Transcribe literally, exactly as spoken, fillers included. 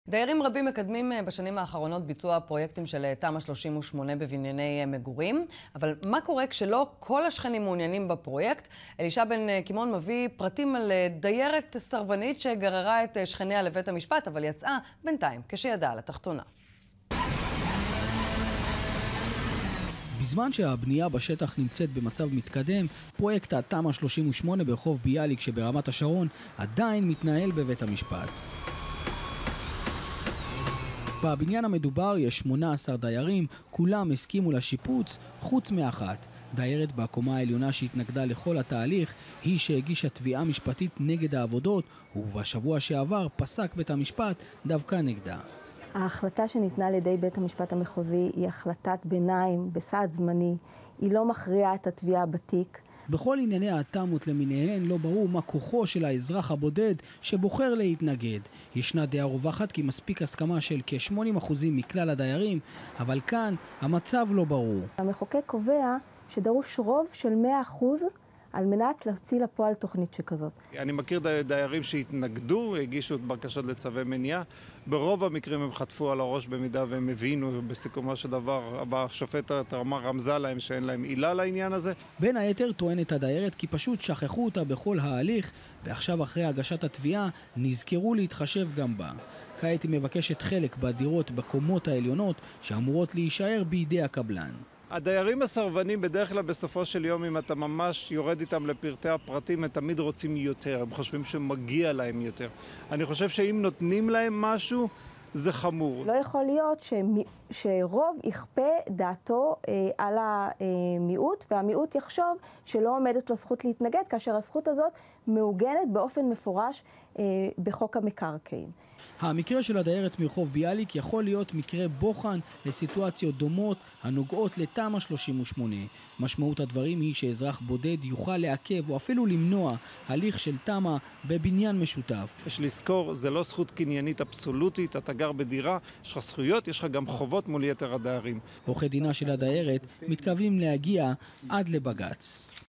דיירים רבים מקדמים בשנים האחרונות ביצוע פרויקטים של תמ"א שלושים ושמונה בבנייני מגורים, אבל מה קורה כשלא כל השכנים מעוניינים בפרויקט? אלישע בן קימון מביא פרטים על דיירת סרבנית שגררה את שכניה לבית המשפט, אבל יצאה בינתיים כשידעה על התחתונה. בזמן שהבנייה בשטח נמצאת במצב מתקדם, פרויקט התמ"א שלושים ושמונה ברחוב ביאליק שברמת השרון עדיין מתנהל בבית המשפט. בבניין המדובר יש שמונה עשר דיירים, כולם הסכימו לשיפוץ, חוץ מאחת. דיירת בקומה העליונה שהתנגדה לכל התהליך, היא שהגישה תביעה משפטית נגד העבודות, ובשבוע שעבר פסק בית המשפט דווקא נגדה. ההחלטה שניתנה על ידי בית המשפט המחוזי היא החלטת ביניים בסעד זמני, היא לא מכריעה את התביעה בתיק. בכל ענייני התמ"אות למיניהן לא ברור מה כוחו של האזרח הבודד שבוחר להתנגד. ישנה דעה רווחת כי מספיק הסכמה של כ-שמונים אחוז מכלל הדיירים, אבל כאן המצב לא ברור. המחוקק קובע שדרוש רוב של מאה אחוז על מנת להוציא לפועל תוכנית שכזאת. אני מכיר דיירים שהתנגדו, הגישו את בקשות לצווי מניעה. ברוב המקרים הם חטפו על הראש במידה והם הבינו בסיכומו של דבר, השופטת רמזה להם שאין להם עילה לעניין הזה. בין היתר טוענת הדיירת כי פשוט שכחו אותה בכל ההליך, ועכשיו אחרי הגשת התביעה נזכרו להתחשב גם בה. כעת היא מבקשת חלק בדירות בקומות העליונות שאמורות להישאר בידי הקבלן. הדיירים הסרבנים בדרך כלל בסופו של יום, אם אתה ממש יורד איתם לפרטי הפרטים, הם תמיד רוצים יותר, הם חושבים שמגיע להם יותר. אני חושב שאם נותנים להם משהו, זה חמור. לא יכול להיות שמי, שרוב יכפה דעתו אה, על המיעוט, והמיעוט יחשוב שלא עומדת לו זכות להתנגד, כאשר הזכות הזאת מעוגנת באופן מפורש אה, בחוק המקרקעין. המקרה של הדיירת מרחוב ביאליק יכול להיות מקרה בוחן לסיטואציות דומות הנוגעות לתמ"א שלושים ושמונה. משמעות הדברים היא שאזרח בודד יוכל לעכב או אפילו למנוע הליך של תמ"א בבניין משותף. יש לזכור, זה לא זכות קניינית אבסולוטית, אתה גר בדירה, יש לך זכויות, יש לך גם חובות מול יתר הדיירים. עורכי דינה של הדיירת מתכוונים להגיע עד לבג"ץ.